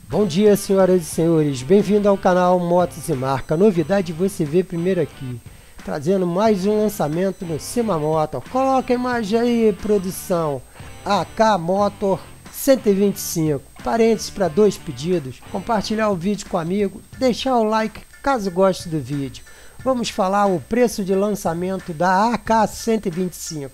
Bom dia, senhoras e senhores, bem-vindo ao canal Motos e Marca. Novidade você vê primeiro aqui, trazendo mais um lançamento no Cima Motor. Coloca a imagem aí, produção. AK Motor 125. Parênteses para 2 pedidos, compartilhar o vídeo com amigo, deixar o like caso goste do vídeo. Vamos falar o preço de lançamento da AK 125,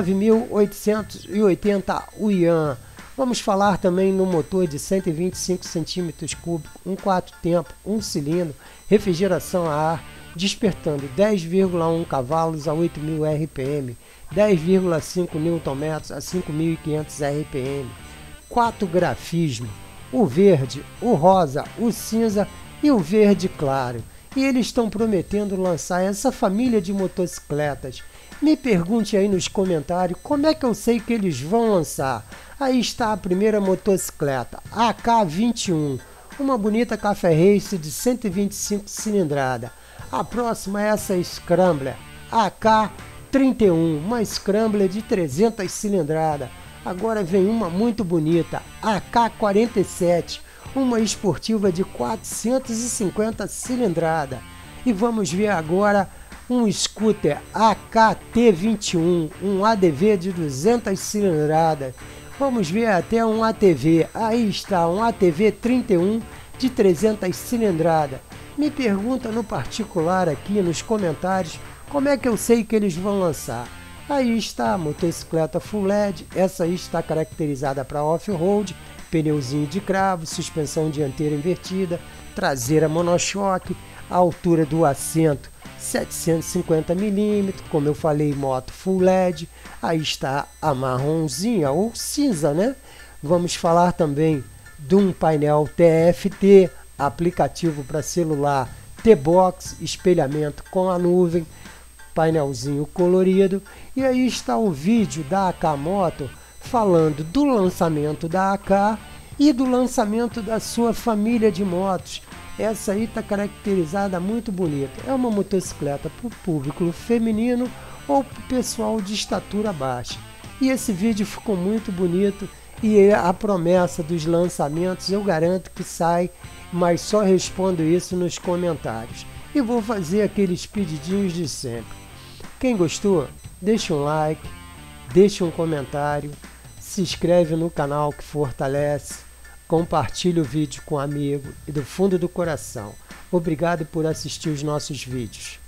9.880 Yuan. Vamos falar também no motor de 125 cm3, 1/4 tempo, 1 cilindro, refrigeração a ar, despertando 10,1 cavalos a 8.000 RPM, 10,5 Nm a 5.500 RPM. 4 grafismos, o verde, o rosa, o cinza e o verde claro. E eles estão prometendo lançar essa família de motocicletas. Me pergunte aí nos comentários como é que eu sei que eles vão lançar. Aí está a primeira motocicleta, AK21, uma bonita Café Race de 125 cilindrada. A próxima é essa Scrambler, AK31, uma Scrambler de 300 cilindrada. Agora vem uma muito bonita, AK47, uma esportiva de 450 cilindrada. E vamos ver agora um scooter AKT21, um ADV de 200 cilindradas. Vamos ver até um ATV, aí está um ATV 31 de 300 cilindrada. Me pergunta no particular aqui nos comentários como é que eu sei que eles vão lançar. Aí está a motocicleta Full LED, essa aí está caracterizada para off-road, pneuzinho de cravo, suspensão dianteira invertida, traseira monochoque, a altura do assento 750 mm, como eu falei, moto Full LED. Aí está a marronzinha ou cinza, né? Vamos falar também de um painel TFT, aplicativo para celular T-Box, espelhamento com a nuvem, painelzinho colorido. E aí está o vídeo da AK Motor falando do lançamento da AK e do lançamento da sua família de motos. Essa aí está caracterizada muito bonita. É uma motocicleta para o público feminino ou para o pessoal de estatura baixa. E esse vídeo ficou muito bonito e a promessa dos lançamentos eu garanto que sai, mas só respondo isso nos comentários. E vou fazer aqueles pedidinhos de sempre. Quem gostou, deixa um like, deixa um comentário, se inscreve no canal que fortalece. Compartilhe o vídeo com um amigo e do fundo do coração. Obrigado por assistir os nossos vídeos.